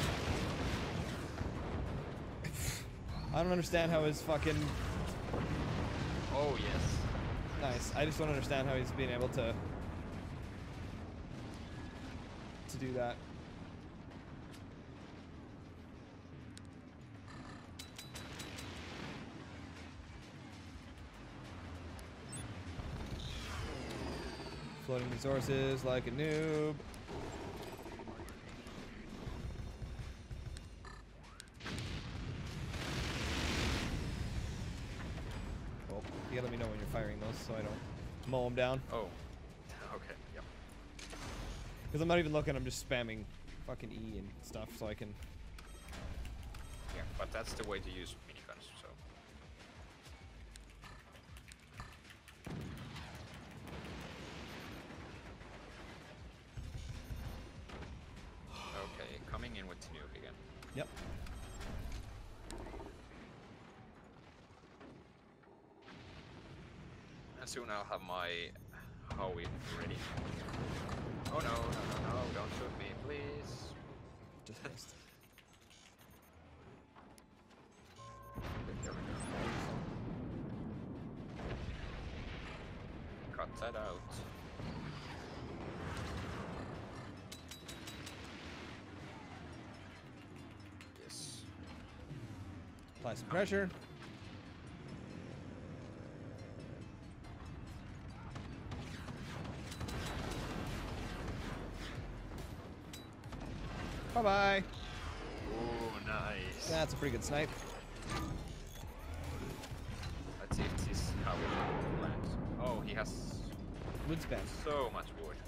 no. I don't understand how his fucking Oh yes. nice. I just don't understand how he's being able to to do that. Floating resources like a noob. Well, you gotta let me know when you're firing those so I don't mow them down. Oh. Okay. Yep. Because I'm not even looking, I'm just spamming fucking E and stuff so I can... Yeah, but that's the way to use miniguns, so. Okay, coming in with nuke again. Yep. And soon I'll have my Howie ready. Oh no, no, no, no, don't shoot me, please. Just missed. There we go. Cut that out. Yes. Apply some pressure. Bye bye. Oh, nice. That's a pretty good snipe. Let's see if this is how it lands. Oh, he has Wood spam. so much wood.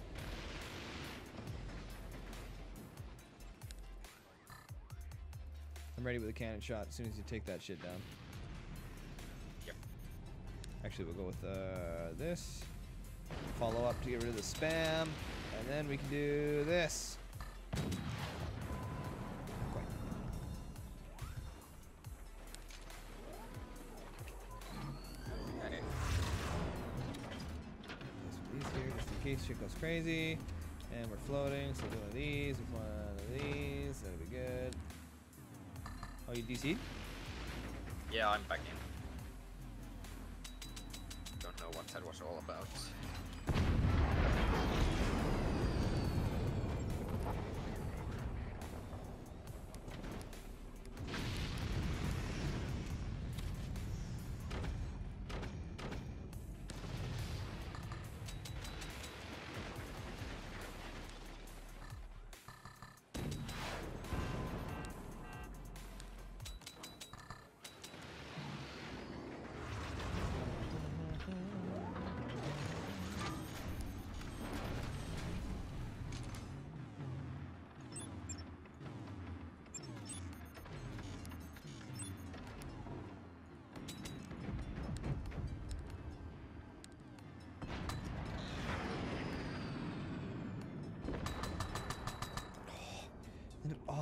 I'm ready with a cannon shot as soon as you take that shit down. Yep. Actually, we'll go with uh, this. Follow up to get rid of the spam. And then we can do this. Okay. These here, just in case shit goes crazy. And we're floating, so we'll do one of these, one of these, that'll be good. Oh, you D C'd? Yeah, I'm back in. Don't know what that was all about.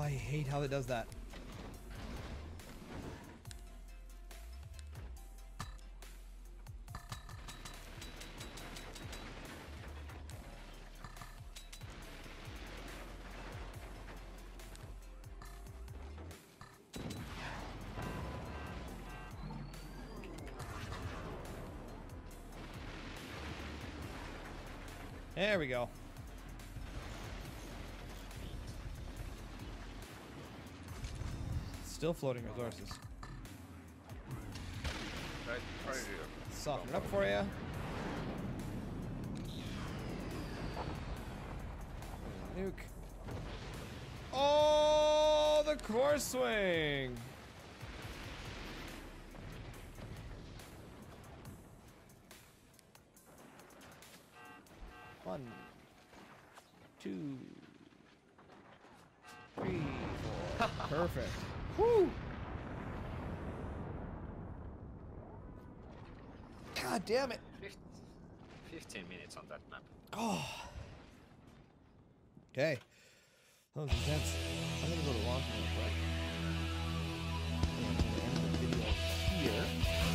I hate how it does that. There we go. Still floating resources. Right, try to Soften it up for you. Nuke. Oh, the core swing. One, two, three, four. Perfect. Woo! God damn it. fifteen minutes on that map. Oh. Okay. That was intense. I'm gonna go to launch mode, right? I'm gonna end the video here.